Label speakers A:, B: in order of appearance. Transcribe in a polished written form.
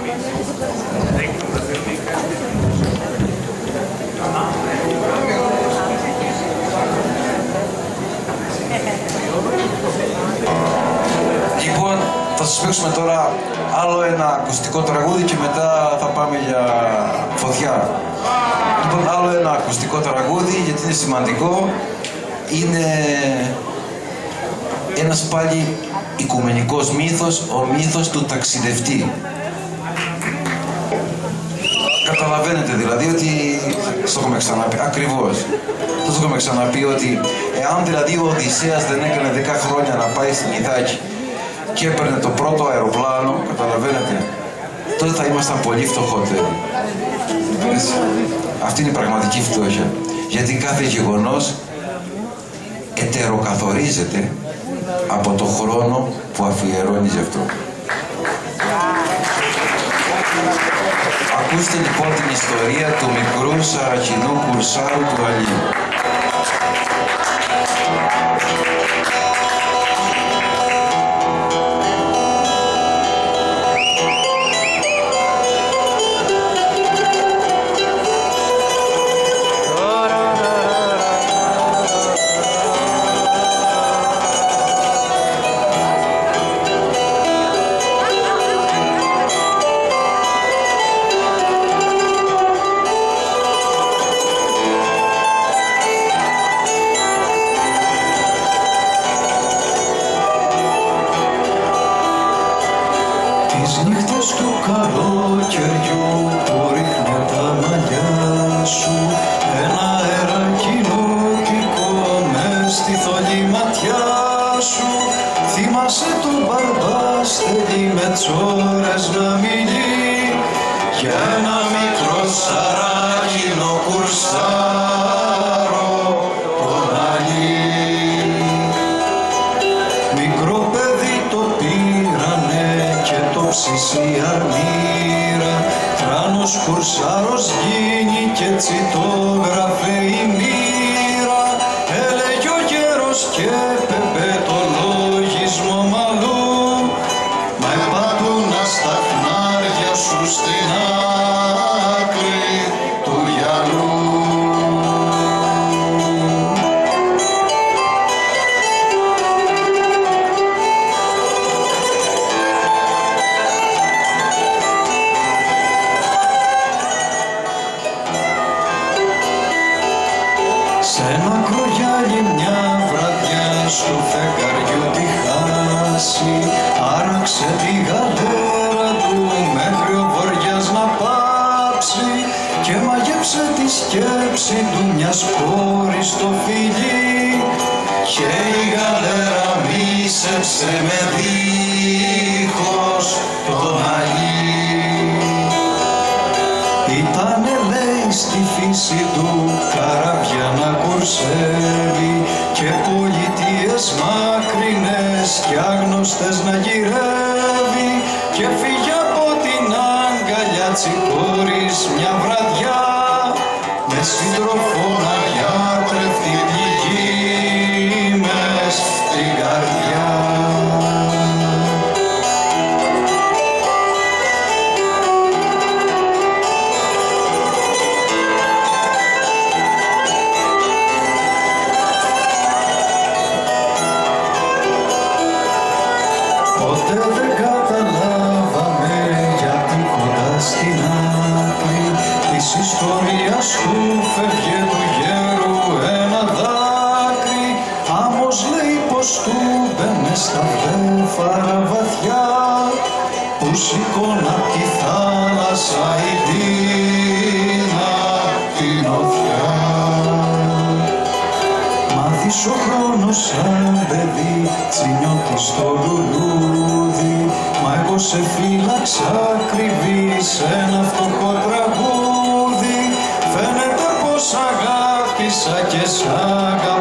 A: Λοιπόν, θα σας παίξουμε τώρα άλλο ένα ακουστικό τραγούδι και μετά θα πάμε για φωτιά. Λοιπόν, άλλο ένα ακουστικό τραγούδι, γιατί είναι σημαντικό. Είναι ένας πάλι οικουμενικός μύθος, ο μύθος του ταξιδευτή. Καταλαβαίνετε δηλαδή ότι, στο έχουμε ξαναπεί, ακριβώς. Το έχουμε ξαναπεί ότι εάν δηλαδή ο Οδυσσέας δεν έκανε 10 χρόνια να πάει στην Ιδάκη και έπαιρνε το πρώτο αεροπλάνο, καταλαβαίνετε, τότε θα ήμασταν πολύ φτωχότεροι. Αυτή είναι η πραγματική φτώχεια. Γιατί κάθε γεγονός ετεροκαθορίζεται από το χρόνο που αφιερώνει σε αυτό. Ακούστε λοιπόν την ιστορία του μικρού Σαρακινού κουρσάρου του Αλίου.
B: Τις νύχτες του καλοκαιριού που ρίχνε τα μαλλιά σου ένα αεράκι νοτικό μες στη θολή ματιά σου. Θυμάσαι τον μπαρμπάστελι με τσόρες να μιλεί για ένα μικρό σαράκινο κουρσάρο τον Αλή. Μικρό παιδί το πήρανε και το ψήσει αρμύρα, τράνος κουρσάρος γίνει κι έτσι το γράφε η μοίρα. Έλεγε ο γέρος και πεπέ το λογισμό μαλλού, μα επάτουνα στα χνάρια σου στην άκρη του γυαλού. Σ' ένα κρογιάλι μια βραδιά στο φεγγαριού τη χάση άραξε τη γαλέρα του μέχρι ο βοριάς να πάψει και μαγέψε τη σκέψη του μιας κόρης στο φιλί και η γαλέρα μίσεψε με δίχως τον Αλή. Ήτανε λέει στη φύση του καράβια να κουρσεύει και πολιτείες μακρινές και άγνωστες να γυρεύει και φύγε από την αγκαλιά τσικόρης μια βραδιά με σύντροφο να γιατρευτεί πληγή μες στην καρδιά. Ποτέ δεν καταλάβαμε γιατί κοντά στην άκρη της ιστορίας του φεύγε του γέρου ένα δάκρυ. Άμμος λέει πως του μπαίνε στα βλέφαρα βαθιά που σηκώνα απ' τη θάλασσα η την οθιά. Μάθεις ο χρόνος σαν παιδί τσινιώτη στο λουλούδι, μα εγώ σε φύλαξα ακριβή σε ένα φτωχό τραγούδι. Φαίνεται πως αγάπησα και σ' αγαπώ